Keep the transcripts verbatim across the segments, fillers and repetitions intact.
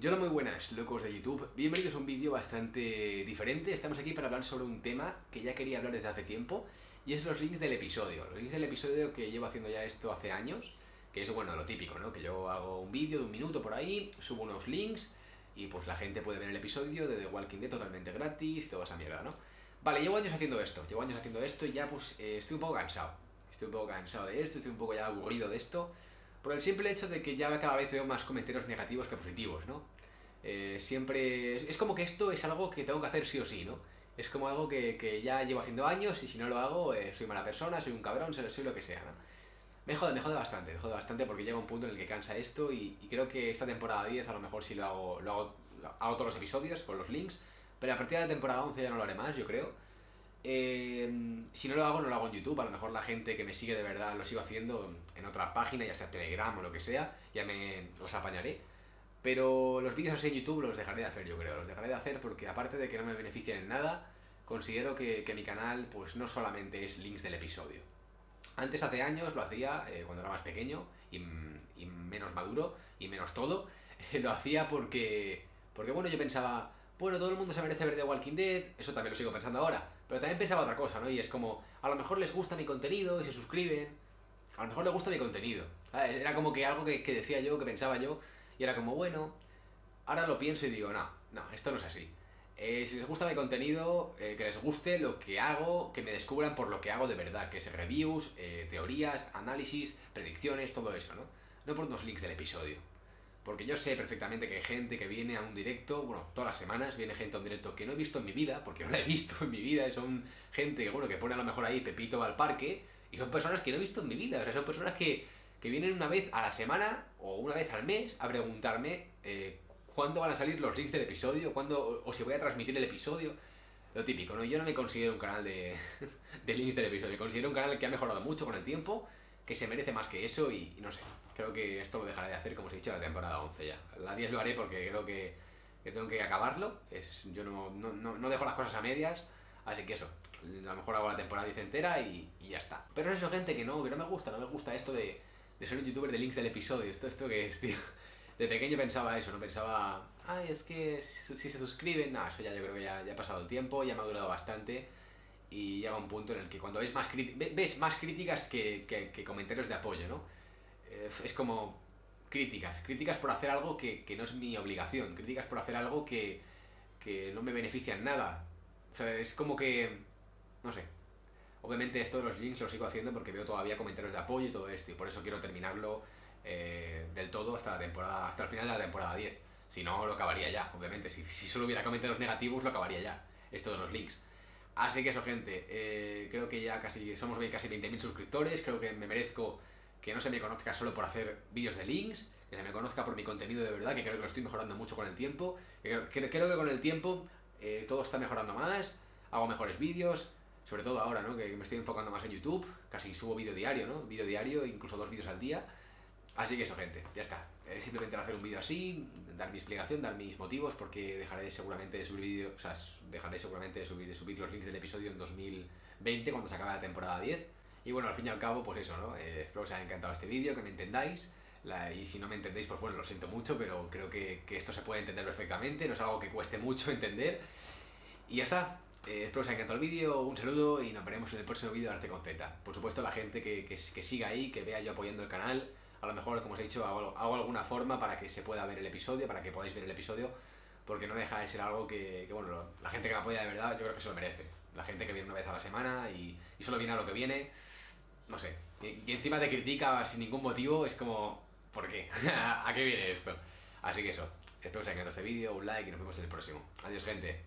Hola, muy buenas, locos de YouTube. Bienvenidos a un vídeo bastante diferente. Estamos aquí para hablar sobre un tema que ya quería hablar desde hace tiempo, y es los links del episodio. Los links del episodio que llevo haciendo ya esto hace años, que es, bueno, lo típico, ¿no? Que yo hago un vídeo de un minuto por ahí, subo unos links, y pues la gente puede ver el episodio de The Walking Dead totalmente gratis y toda esa mierda, ¿no? Vale, llevo años haciendo esto, llevo años haciendo esto y ya pues eh, estoy un poco cansado. Estoy un poco cansado de esto, estoy un poco ya aburrido de esto, por el simple hecho de que ya cada vez veo más comentarios negativos que positivos, ¿no? Eh, siempre... Es, es como que esto es algo que tengo que hacer sí o sí, ¿no? Es como algo que, que ya llevo haciendo años y si no lo hago eh, soy mala persona, soy un cabrón, soy, soy lo que sea, ¿no? Me jode, me jode bastante, me jode bastante porque llega un punto en el que cansa esto y, y creo que esta temporada diez a lo mejor sí lo hago, lo hago, lo hago todos los episodios con los links, pero a partir de la temporada once ya no lo haré más, yo creo. Eh, si no lo hago, no lo hago en YouTube. A lo mejor la gente que me sigue de verdad lo sigo haciendo en otra página, ya sea Telegram o lo que sea, ya me los apañaré. Pero los vídeos así en YouTube los dejaré de hacer, yo creo. Los dejaré de hacer porque, aparte de que no me benefician en nada, considero que, que mi canal pues no solamente es links del episodio. Antes, hace años, lo hacía eh, cuando era más pequeño y, y menos maduro y menos todo. Lo hacía porque, porque, bueno, yo pensaba, bueno, todo el mundo se merece ver The Walking Dead, eso también lo sigo pensando ahora, pero también pensaba otra cosa, ¿no? Y es como, a lo mejor les gusta mi contenido y se suscriben, a lo mejor les gusta mi contenido, ¿sabes? Era como que algo que, que decía yo, que pensaba yo, y era como, bueno, ahora lo pienso y digo, no, no, esto no es así. Eh, si les gusta mi contenido, eh, que les guste lo que hago, que me descubran por lo que hago de verdad, que es reviews, eh, teorías, análisis, predicciones, todo eso, ¿no? No por unos links del episodio. Porque yo sé perfectamente que hay gente que viene a un directo, bueno, todas las semanas viene gente a un directo que no he visto en mi vida, porque no la he visto en mi vida, son gente que, bueno, que pone a lo mejor ahí Pepito va al parque, y son personas que no he visto en mi vida, o sea, son personas que, que vienen una vez a la semana o una vez al mes a preguntarme eh, cuándo van a salir los links del episodio, cuándo, o, o si voy a transmitir el episodio. Lo típico, ¿no? Yo no me considero un canal de, de links del episodio, me considero un canal que ha mejorado mucho con el tiempo, que se merece más que eso y, y no sé, creo que esto lo dejaré de hacer, como os he dicho, la temporada once ya. La diez lo haré porque creo que, que tengo que acabarlo, es, yo no, no, no, no dejo las cosas a medias, así que eso, a lo mejor hago la temporada diez entera y, y ya está. Pero es eso, gente, que no, que no me gusta, no me gusta esto de, de ser un youtuber de links del episodio, esto, esto que es, tío. De pequeño pensaba eso, no pensaba, ay, es que si, si se suscriben, nada, eso ya yo creo que ya, ya ha pasado el tiempo, ya me ha durado bastante y llega un punto en el que cuando ves más, ves más críticas que, que, que comentarios de apoyo, ¿no? Eh, es como críticas, críticas por hacer algo que, que no es mi obligación, críticas por hacer algo que, que no me beneficia en nada. O sea, es como que, no sé, obviamente esto de los links lo sigo haciendo porque veo todavía comentarios de apoyo y todo esto, y por eso quiero terminarlo eh, del todo hasta la temporada, hasta el final de la temporada diez. Si no, lo acabaría ya, obviamente. Si, si solo hubiera comentarios negativos, lo acabaría ya. Esto de los links. Así que eso, gente. Eh, creo que ya casi somos casi veinte mil suscriptores. Creo que me merezco que no se me conozca solo por hacer vídeos de links, que se me conozca por mi contenido de verdad, que creo que lo estoy mejorando mucho con el tiempo. Que creo, que, creo que con el tiempo eh, todo está mejorando más, hago mejores vídeos, sobre todo ahora, ¿no? Que me estoy enfocando más en YouTube, casi subo vídeo diario, ¿no? Vídeo diario, incluso dos vídeos al día. Así que eso, gente, ya está. Eh, simplemente hacer un vídeo así, dar mi explicación, dar mis motivos, porque dejaré seguramente de subir vídeos, o sea, dejaré seguramente de subir, de subir los links del episodio en dos mil veinte, cuando se acabe la temporada diez. Y bueno, al fin y al cabo, pues eso, ¿no? Eh, espero que os haya encantado este vídeo, que me entendáis. La, y si no me entendéis, pues bueno, lo siento mucho, pero creo que, que esto se puede entender perfectamente, no es algo que cueste mucho entender. Y ya está. Eh, espero que os haya encantado el vídeo, un saludo y nos veremos en el próximo vídeo de Arte con Z. Por supuesto, la gente que, que, que siga ahí, que vea yo apoyando el canal, a lo mejor, como os he dicho, hago, hago alguna forma para que se pueda ver el episodio, para que podáis ver el episodio, porque no deja de ser algo que, que bueno, la gente que me apoya de verdad, yo creo que se lo merece. La gente que viene una vez a la semana y, y solo viene a lo que viene, no sé. Y, y encima te critica sin ningún motivo, es como, ¿por qué? ¿A qué viene esto? Así que eso, espero que os haya encantado este vídeo, un like y nos vemos en el próximo. Adiós, gente.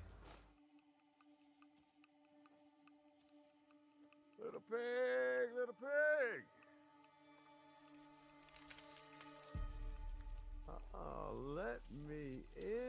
Little pig, little pig. Oh, let me in.